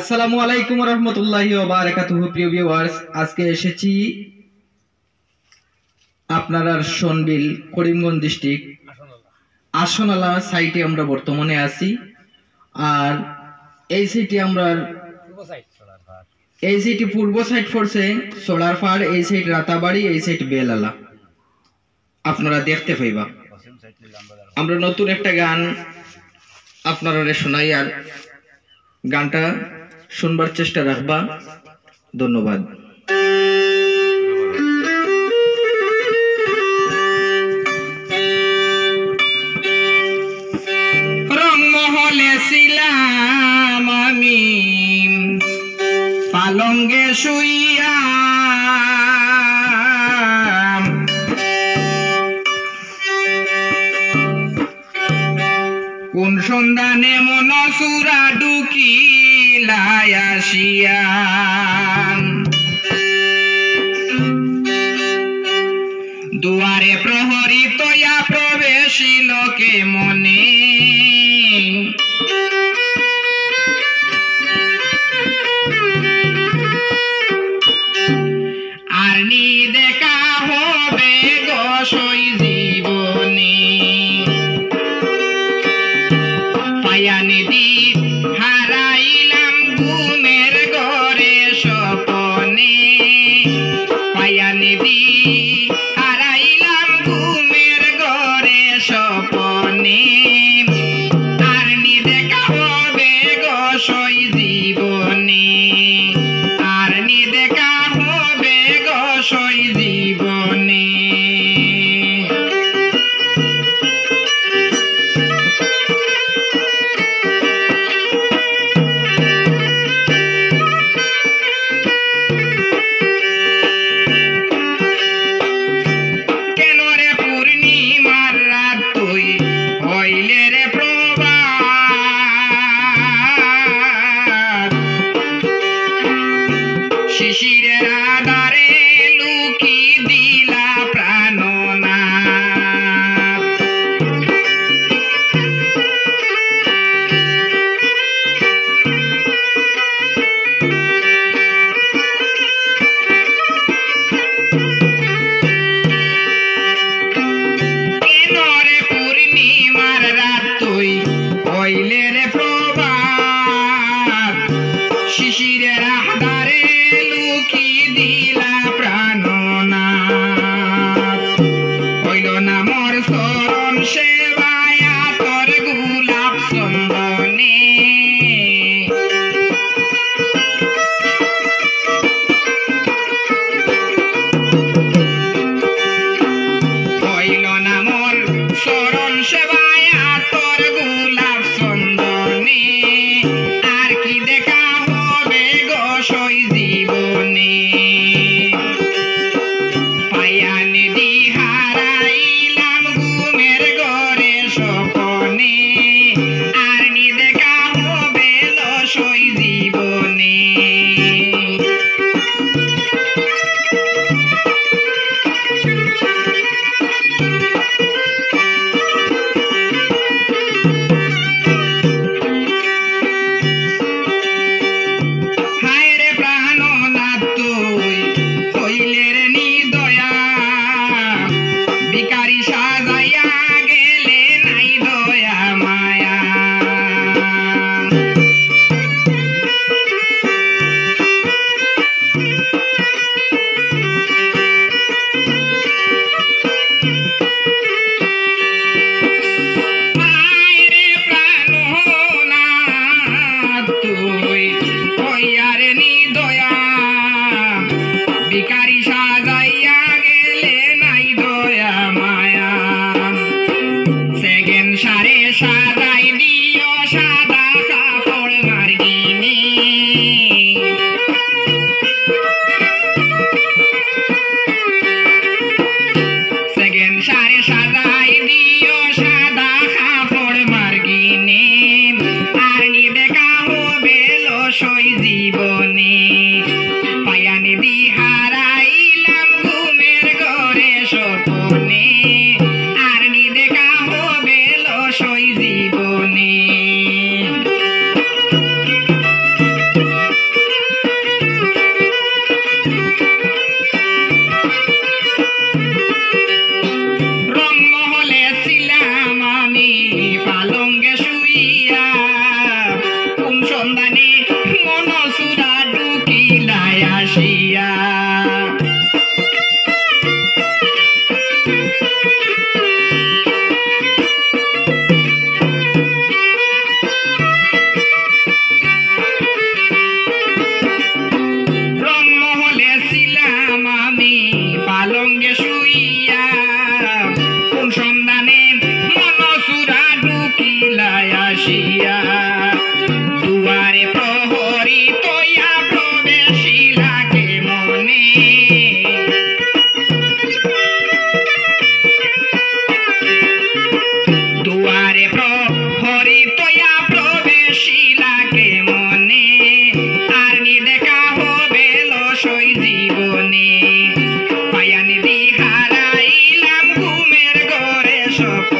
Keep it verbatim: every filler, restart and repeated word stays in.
আসসালামু আলাইকুম ওয়া রাহমাতুল্লাহি ওয়া বারাকাতুহু। প্রিয় ভিউয়ার্স, আজকে এসেছি আপনারা শোনবিল করিমগঞ্জ ডিস্ট্রিক্ট আসনালা সাইটে আমরা বর্তমানে আছি। আর এই সাইটে আমরা এই সাইটে পূর্ব সাইড পড়ছে সোলারপাড়, এই সাইড রাতাবাড়ি, এই সাইড বেলালা আপনারা দেখতে পাইবা। আমরা নতুন একটা গান আপনারা শোনাই, আর গানটা শুনবার চেষ্টা রাখবা। ধন্যবাদ। রংমহলে ছিলাম আমি পালঙ্গে শুইয়া, কোন সন্ধানে মন সুরা ঢুকিলাই আসিয়া, দুয়ারে প্রহরী তয়া প্রবেশিল কে মনে, আর নি দেখা হবে গসই জীবনে, পায়ানি দ্বীপ হারাইলাম ঘুমের ঘরে স্বপনে, পায়ানি দ্বীপ হারাইলাম ঘুমের ঘরে স্বপনে। স্বপ্ন